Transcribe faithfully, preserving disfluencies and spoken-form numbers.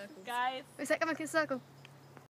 circles. Guys. Wait a sec, I'm making a circle.